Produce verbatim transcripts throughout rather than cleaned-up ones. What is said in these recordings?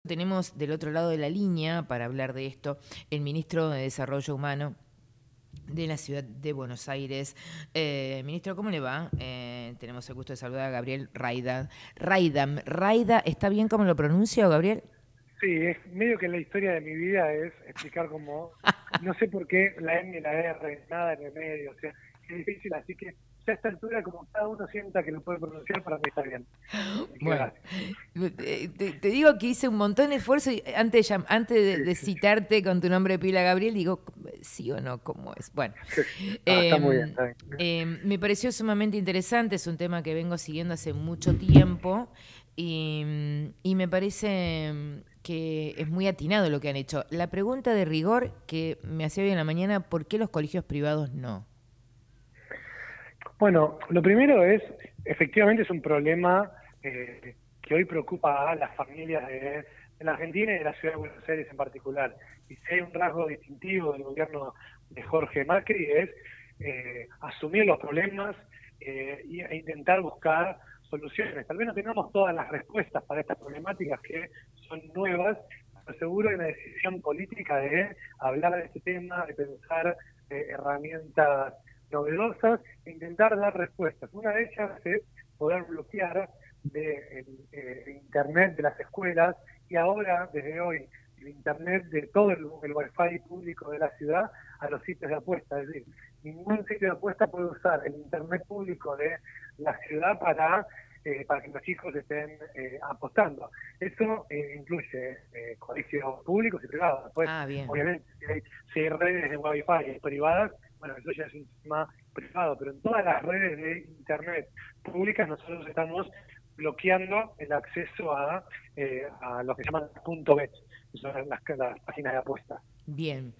Tenemos del otro lado de la línea, para hablar de esto, el ministro de Desarrollo Humano de la ciudad de Buenos Aires. Eh, ministro, ¿cómo le va? Eh, tenemos el gusto de saludar a Gabriel Raida. Raidam. Raida, ¿está bien cómo lo pronuncio, Gabriel? Sí, es medio que la historia de mi vida es explicar cómo, no sé por qué la M y la R, nada en el medio, o sea, es difícil, así que ya a esta altura, como cada uno sienta que lo puede pronunciar, para mí está bien. Así que Bueno, gracias. eh, te, te digo que hice un montón de esfuerzo y antes, de llam- antes de, Sí, de sí, citarte con tu nombre de pila, Gabriel, digo, sí o no, ¿cómo es? Bueno, sí. Ah, está muy bien, eh, está bien. eh, me pareció sumamente interesante, es un tema que vengo siguiendo hace mucho tiempo y, y me parece mm, que es muy atinado lo que han hecho. La pregunta de rigor que me hacía hoy en la mañana, ¿por qué los colegios privados no? Bueno, lo primero es, efectivamente es un problema eh, que hoy preocupa a las familias de, de la Argentina y de la ciudad de Buenos Aires en particular. Y si hay un rasgo distintivo del gobierno de Jorge Macri es eh, asumir los problemas eh, y- e intentar buscar soluciones. Tal vez no tengamos todas las respuestas para estas problemáticas que son nuevas, pero seguro hay una decisión política de hablar de este tema, de pensar eh, herramientas novedosas e intentar dar respuestas. Una de ellas es poder bloquear de, el, eh, el Internet de las escuelas y ahora, desde hoy, el Internet de todo el, el Wi-Fi público de la ciudad a los sitios de apuesta. Es decir, ningún sitio de apuesta puede usar el Internet público de la ciudad para, eh, para que los chicos estén eh, apostando. Eso eh, incluye eh, colegios públicos y privados. Después, Ah, bien. obviamente, si hay, si hay redes de Wi-Fi privadas, bueno, eso ya es un tema privado, pero en todas las redes de Internet públicas nosotros estamos bloqueando el acceso a, eh, a lo que se llaman punto bet, que son las, las páginas de apuestas. Bien.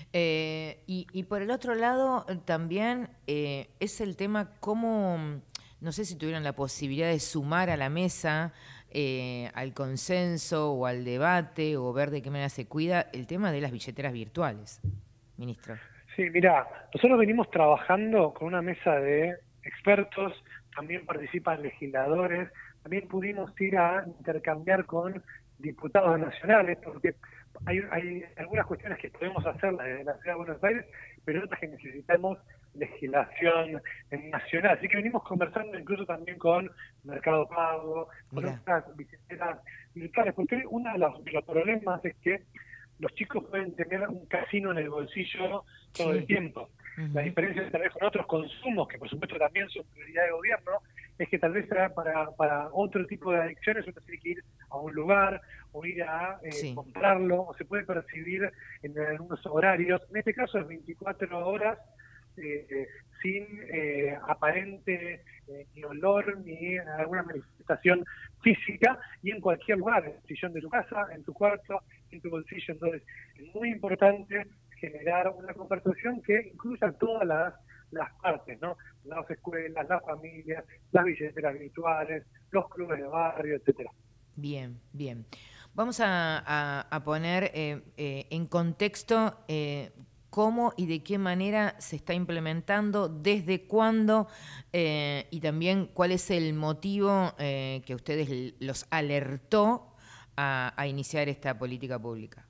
Eh, y, y por el otro lado, eh, también eh, es el tema cómo, mm, no sé si tuvieron la posibilidad de sumar a la mesa, eh, al consenso o al debate, o ver de qué manera se cuida el tema de las billeteras virtuales, ministro. Sí, mira, nosotros venimos trabajando con una mesa de expertos, también participan legisladores, también pudimos ir a intercambiar con diputados nacionales, porque hay, hay algunas cuestiones que podemos hacerlas desde la Ciudad de Buenos Aires, pero otras que necesitamos legislación nacional. Así que venimos conversando incluso también con Mercado Pago, con Mira. otras billeteras virtuales, porque uno de los, de los problemas es que los chicos pueden tener un casino en el bolsillo todo el Sí. tiempo. La Ujú. diferencia tal vez con otros consumos, que por supuesto también son prioridad de gobierno, es que tal vez para, para otro tipo de adicciones uno tiene que ir a un lugar o ir a eh, Sí. comprarlo, o se puede percibir en algunos horarios. En este caso es veinticuatro horas eh, eh, sin eh, aparente eh, ni olor ni alguna manifestación física y en cualquier lugar, en el sillón de tu casa, en tu cuarto, en tu bolsillo. Entonces, es muy importante generar una conversación que incluya todas las, las partes, ¿no? Las escuelas, las familias, las billeteras virtuales, los clubes de barrio, etcétera. Bien, bien. Vamos a, a- a poner eh, eh, en contexto eh, cómo y de qué manera se está implementando, desde cuándo eh, y también cuál es el motivo eh, que a ustedes l- los alertó a, a iniciar esta política pública.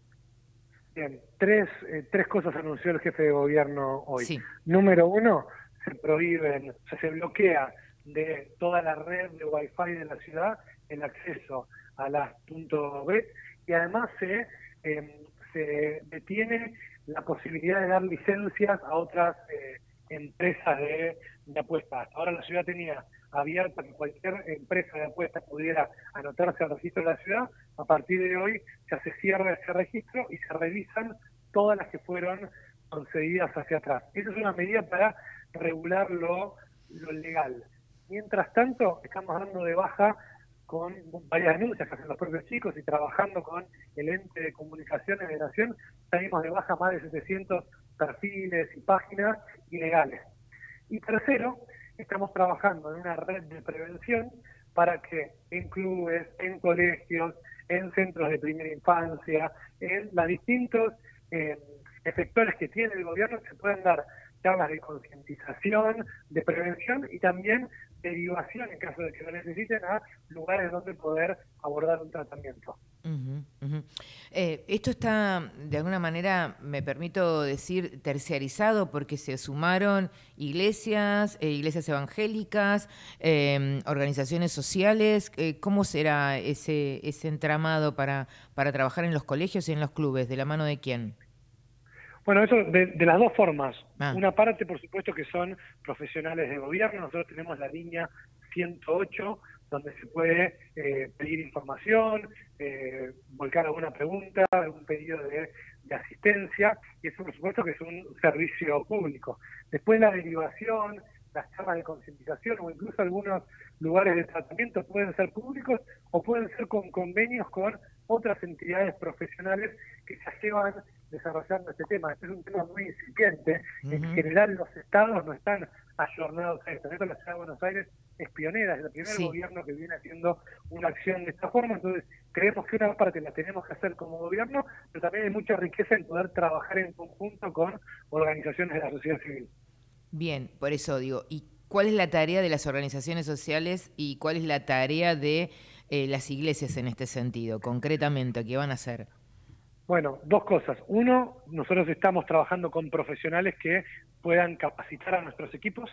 Bien, tres, eh, tres cosas anunció el jefe de gobierno hoy. Sí, Número uno, se prohíben, o sea, se bloquea de toda la red de Wi-Fi de la ciudad el acceso a las punto .bet y además se, eh, se detiene la posibilidad de dar licencias a otras eh, empresas de, de apuestas. Ahora la ciudad tenía abierta que cualquier empresa de apuestas pudiera anotarse al registro de la ciudad. A partir de hoy ya se cierra ese registro y se revisan todas las que fueron concedidas hacia atrás. Esa es una medida para regular lo, lo legal. Mientras tanto, estamos dando de baja con varias denuncias que hacen los propios chicos y trabajando con el ente de comunicaciones de Nación, salimos de baja más de setecientos perfiles y páginas ilegales. Y tercero, estamos trabajando en una red de prevención para que en clubes, en colegios, en centros de primera infancia, en los distintos eh, efectores que tiene el gobierno, se puedan dar charlas de concientización, de prevención y también derivación, en caso de que lo necesiten, a lugares donde poder abordar un tratamiento. ujú, ujú. Eh, esto está, de alguna manera, me permito decir, terciarizado porque se sumaron iglesias, eh, iglesias evangélicas, eh, organizaciones sociales. Eh, ¿Cómo será ese, ese entramado para, para trabajar en los colegios y en los clubes? ¿De la mano de quién? Bueno, eso de, de las dos formas. Ah, Una parte, por supuesto, que son profesionales de gobierno. Nosotros tenemos la línea ciento ocho, donde se puede eh, pedir información, eh, volcar alguna pregunta, algún pedido de, de asistencia, y eso, por supuesto, que es un servicio público. Después la derivación, las charlas de concientización o incluso algunos lugares de tratamiento pueden ser públicos o pueden ser con convenios con otras entidades profesionales que ya llevan desarrollando este tema. Este es un tema muy incipiente. uh En -huh. general los estados no están ayornados a esto. En esto la ciudad de Buenos Aires es pionera, es el primer Sí. gobierno que viene haciendo una acción de esta forma, entonces creemos que una parte la tenemos que hacer como gobierno, pero también hay mucha riqueza en poder trabajar en conjunto con organizaciones de la sociedad civil. Bien, por eso digo, ¿y cuál es la tarea de las organizaciones sociales y cuál es la tarea de eh, las iglesias en este sentido, concretamente? ¿Qué van a hacer? Bueno, dos cosas. Uno, nosotros estamos trabajando con profesionales que puedan capacitar a nuestros equipos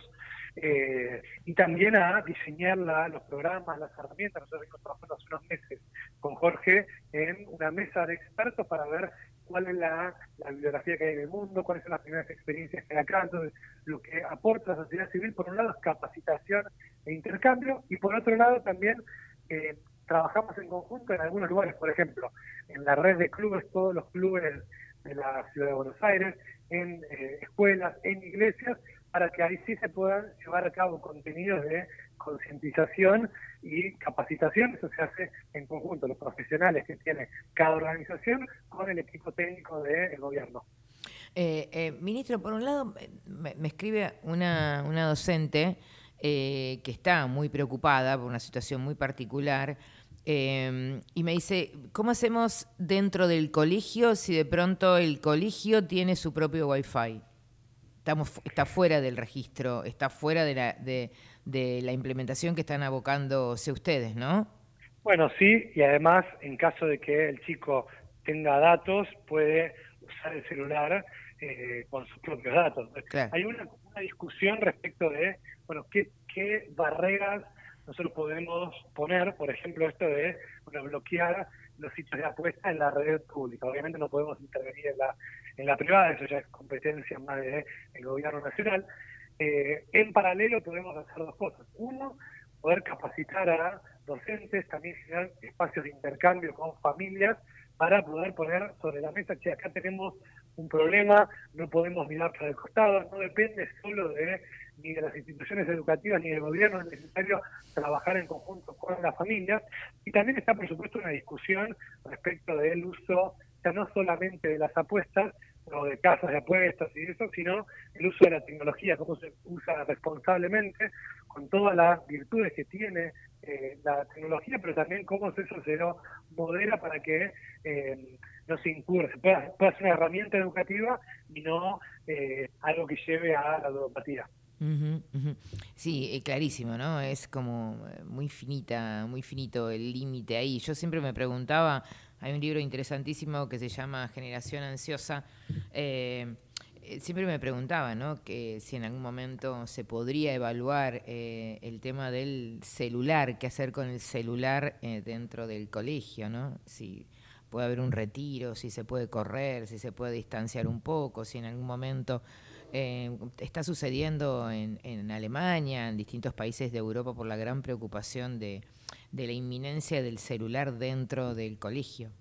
eh, y también a diseñar la, los programas, las herramientas. Nosotros venimos trabajando hace unos meses con Jorge en una mesa de expertos para ver cuál es la, la bibliografía que hay en el mundo, cuáles son las primeras experiencias que hay acá. Entonces, lo que aporta la sociedad civil, por un lado, es capacitación e intercambio, y por otro lado también eh, trabajamos en conjunto en algunos lugares, por ejemplo, en la red de clubes, todos los clubes de la Ciudad de Buenos Aires, en eh, escuelas, en iglesias, para que ahí sí se puedan llevar a cabo contenidos de concientización y capacitación. Eso se hace en conjunto, los profesionales que tiene cada organización con el equipo técnico del gobierno. Eh, eh, ministro, por un lado, me, me escribe una, una docente eh, que está muy preocupada por una situación muy particular. Eh, y me dice, ¿cómo hacemos dentro del colegio si de pronto el colegio tiene su propio Wi-Fi? Estamos, está fuera del registro, está fuera de la, de, de la implementación que están abocándose ustedes, ¿no? Bueno, sí, y además, en caso de que el chico tenga datos, puede usar el celular eh, con sus propios datos. Claro. Hay una, una discusión respecto de, bueno, qué, qué barreras nosotros podemos poner, por ejemplo, esto de bueno, bloquear los sitios de apuesta en la red pública. Obviamente no podemos intervenir en la, en la privada, eso ya es competencia más del gobierno nacional. Eh, en paralelo podemos hacer dos cosas. Uno, poder capacitar a docentes, también generar espacios de intercambio con familias para poder poner sobre la mesa que acá tenemos un problema, no podemos mirar para el costado, no depende solo de ni de las instituciones educativas ni del gobierno, es necesario trabajar en conjunto con las familias. Y también está, por supuesto, una discusión respecto del uso, ya no solamente de las apuestas, o de casas de apuestas y eso, sino el uso de la tecnología, cómo se usa responsablemente, con todas las virtudes que tiene eh, la tecnología, pero también cómo eso se lo modera para que eh, no se incurra, se pueda, pueda ser una herramienta educativa y no eh, algo que lleve a la ludopatía. Uh-huh, uh-huh. Sí, eh, clarísimo, ¿no? Es como muy finita, muy finito el límite ahí. Yo siempre me preguntaba, hay un libro interesantísimo que se llama Generación Ansiosa, eh, siempre me preguntaba, ¿no? Que si en algún momento se podría evaluar eh, el tema del celular, qué hacer con el celular eh, dentro del colegio, ¿no? Si puede haber un retiro, si se puede correr, si se puede distanciar un poco, si en algún momento... Eh, está sucediendo en, en Alemania, en distintos países de Europa, por la gran preocupación de, de la inminencia del celular dentro del colegio.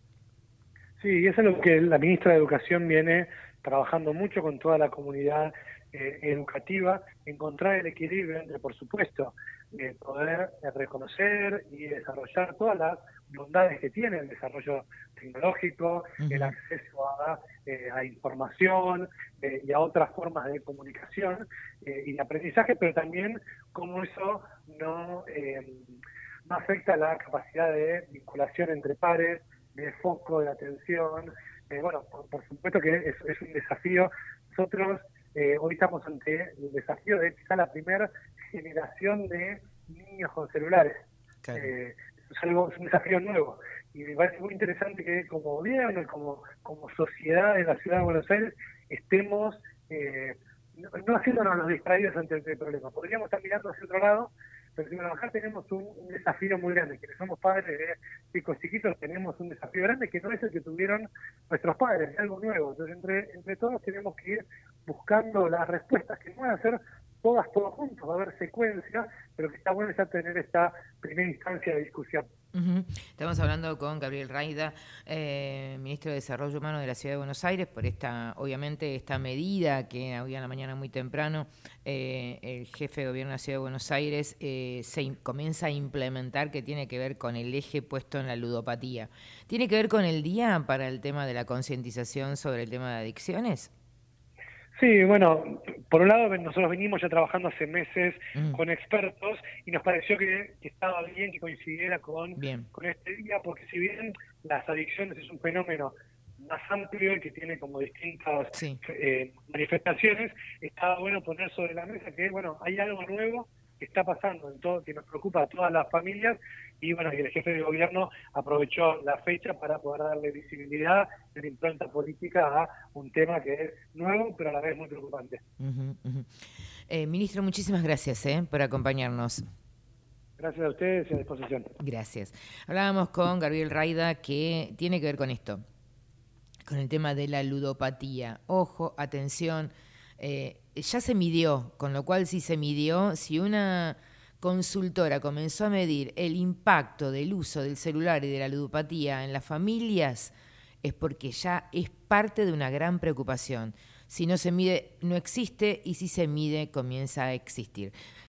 Sí, y eso es lo que la ministra de Educación viene trabajando mucho con toda la comunidad eh, educativa, encontrar el equilibrio entre, por supuesto, eh, poder eh, reconocer y desarrollar todas las bondades que tiene el desarrollo tecnológico, uh-huh. el acceso a, eh, a información eh, y a otras formas de comunicación eh, y de aprendizaje, pero también cómo eso no, eh, no afecta la capacidad de vinculación entre pares, de foco, de atención. Eh, bueno, por, por supuesto que es, es un desafío. Nosotros eh, hoy estamos ante el desafío de quizá la primera generación de niños con celulares. Claro. Eh, es algo, es un desafío nuevo. y me parece muy interesante que como gobierno y como, como sociedad en la ciudad de Buenos Aires estemos eh, no, no haciéndonos los distraídos ante el problema. Podríamos estar mirando hacia otro lado, pero si bueno, acá tenemos un, un desafío muy grande. Quienes somos padres de chicos chiquitos tenemos un desafío grande que no es el que tuvieron nuestros padres, es algo nuevo. Entonces, entre, entre todos tenemos que ir buscando las respuestas que puedan ser todas, todos juntos, va a haber secuencia, pero que está bueno ya tener esta primera instancia de discusión. Uh-huh. Estamos hablando con Gabriel Rayda, eh, ministro de Desarrollo Humano de la Ciudad de Buenos Aires, por esta, obviamente, esta medida que hoy en la mañana muy temprano eh, el jefe de gobierno de la Ciudad de Buenos Aires eh, se in, comienza a implementar, que tiene que ver con el eje puesto en la ludopatía. ¿Tiene que ver con el día para el tema de la concientización sobre el tema de adicciones? Sí, bueno, por un lado nosotros venimos ya trabajando hace meses mm. con expertos y nos pareció que, que estaba bien que coincidiera con, bien. con este día, porque si bien las adicciones es un fenómeno más amplio y que tiene como distintas sí. eh, manifestaciones, estaba bueno poner sobre la mesa que, bueno, hay algo nuevo que está pasando en todo, que nos preocupa a todas las familias, y bueno, y el jefe de gobierno aprovechó la fecha para poder darle visibilidad en impronta política a un tema que es nuevo, pero a la vez muy preocupante. Uh-huh, uh-huh. Eh, ministro, muchísimas gracias eh, por acompañarnos. Gracias a ustedes y a disposición. Gracias. Hablábamos con Gabriel Rayda, que tiene que ver con esto, con el tema de la ludopatía. Ojo, atención, eh, ya se midió, con lo cual si se midió, si una consultora comenzó a medir el impacto del uso del celular y de la ludopatía en las familias, es porque ya es parte de una gran preocupación. Si no se mide, no existe, y si se mide, comienza a existir.